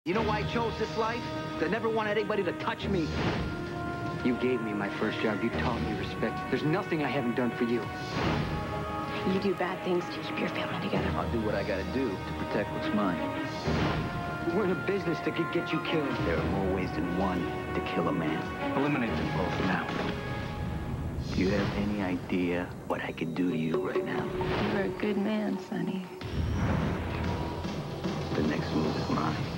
You know why I chose this life? 'Cause I never wanted anybody to touch me. You gave me my first job. You taught me respect. There's nothing I haven't done for you. You do bad things to keep your family together. I'll do what I gotta do to protect what's mine. We're in a business that could get you killed. There are more ways than one to kill a man. Eliminate them both now. Do you have any idea what I could do to you right now? You're a good man, Sonny. The next move is mine.